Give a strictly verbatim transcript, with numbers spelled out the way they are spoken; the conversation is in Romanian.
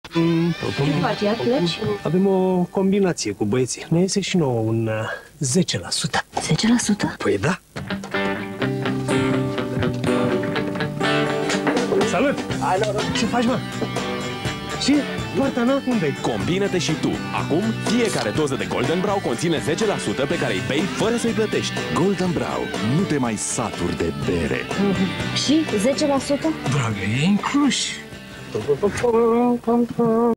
Ce faci, iar pleci? Avem o combinație cu băieții. Ne iese și nouă un uh, zece la sută. zece la sută? Păi da. Salut! Alo, ce faci, mă? Și? Doar na, unde-i? Combină-te și tu. Acum, fiecare doză de Golden Brown conține zece la sută pe care îi bei fără să-i plătești. Golden Brown. Nu te mai saturi de bere. Și zece la sută? Dragă, e inclus.